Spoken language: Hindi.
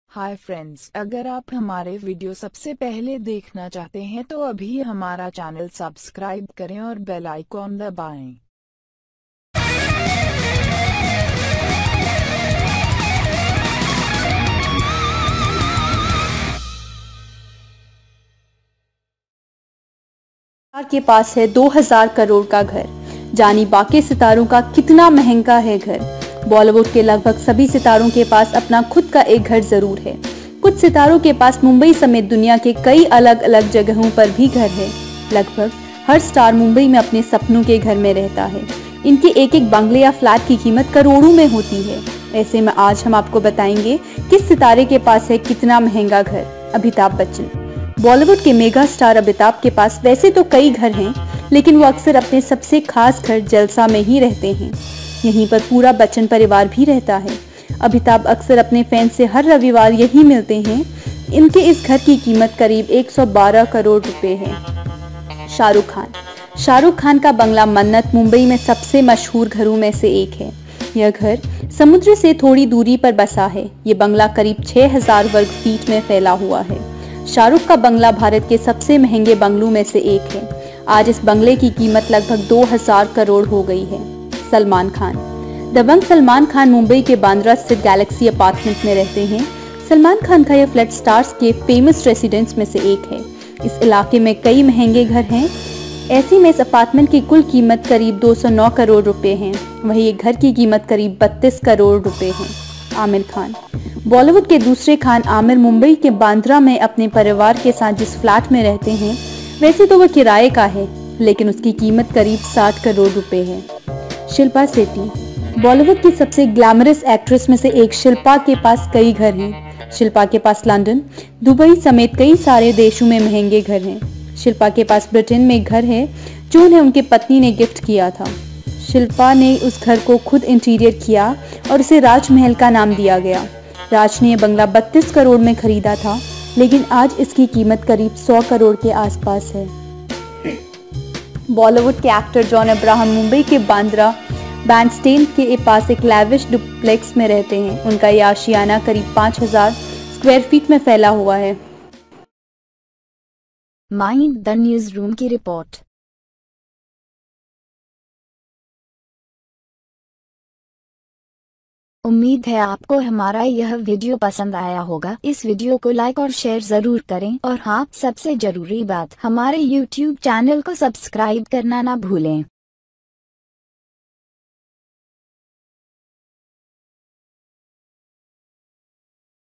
हाय फ्रेंड्स, अगर आप हमारे वीडियो सबसे पहले देखना चाहते हैं तो अभी हमारा चैनल सब्सक्राइब करें और बेल आइकॉन दबाएं। के पास है 2000 करोड़ का घर। जानी बाकी सितारों का कितना महंगा है घर। बॉलीवुड के लगभग सभी सितारों के पास अपना खुद का एक घर जरूर है। कुछ सितारों के पास मुंबई समेत दुनिया के कई अलग अलग जगहों पर भी घर है। लगभग हर स्टार मुंबई में अपने सपनों के घर में रहता है। इनके एक एक बंगले या फ्लैट की कीमत करोड़ों में होती है। ऐसे में आज हम आपको बताएंगे किस सितारे के पास है कितना महंगा घर। अमिताभ बच्चन। बॉलीवुड के मेगा स्टार अमिताभ के पास वैसे तो कई घर हैं, लेकिन वो अक्सर अपने सबसे खास घर जलसा में ही रहते हैं। यहीं पर पूरा बच्चन परिवार भी रहता है। अमिताभ अक्सर अपने फैंस से हर रविवार यही मिलते हैं। इनके इस घर की कीमत करीब 112 करोड़ रुपए है। शाहरुख खान। शाहरुख खान का बंगला मन्नत मुंबई में सबसे मशहूर घरों में से एक है। यह घर समुद्र से थोड़ी दूरी पर बसा है। ये बंगला करीब 6000 वर्ग फीट में फैला हुआ है। शाहरुख का बंगला भारत के सबसे महंगे बंगलों में से एक है। आज इस बंगले की कीमत लगभग 2000 करोड़ हो गई है। सलमान खान। दबंग सलमान खान मुंबई के बांद्रा स्थित गैलेक्सी अपार्टमेंट में रहते हैं। सलमान खान का यह फ्लैट स्टार्स के फेमस रेसिडेंस में से एक है। इस इलाके में कई महंगे घर हैं। ऐसे में इस अपार्टमेंट की कुल कीमत करीब 209 करोड़ रुपए है। वहीं एक घर की कीमत करीब 32 करोड़ रुपए है। आमिर खान। बॉलीवुड के दूसरे खान आमिर मुंबई के बांद्रा में अपने परिवार के साथ जिस फ्लैट में रहते हैं, वैसे तो वह किराए का है, लेकिन उसकी कीमत करीब 60 करोड़ रुपए है। शिल्पा शेट्टी। बॉलीवुड की सबसे ग्लैमरस एक्ट्रेस में से एक शिल्पा के पास कई घर हैं। शिल्पा के पास लंदन, दुबई समेत कई सारे देशों में महंगे घर हैं। शिल्पा के पास ब्रिटेन में एक घर है जो उन्हें उनकी पत्नी ने गिफ्ट किया था। शिल्पा ने उस घर को खुद इंटीरियर किया और उसे राजमहल का नाम दिया गया। राज ने यह बंगला 32 करोड़ में खरीदा था, लेकिन आज इसकी कीमत करीब 100 करोड़ के आसपास है। बॉलीवुड के एक्टर जॉन अब्राहम मुंबई के बांद्रा बैंडस्टैंड के पास एक लैविश डुप्लेक्स में रहते हैं। उनका यह आशियाना करीब 5000 स्क्वायर फीट में फैला हुआ है। माइंड द न्यूज रूम की रिपोर्ट। उम्मीद है आपको हमारा यह वीडियो पसंद आया होगा। इस वीडियो को लाइक और शेयर जरूर करें और हाँ, सबसे जरूरी बात, हमारे YouTube चैनल को सब्सक्राइब करना ना भूलें।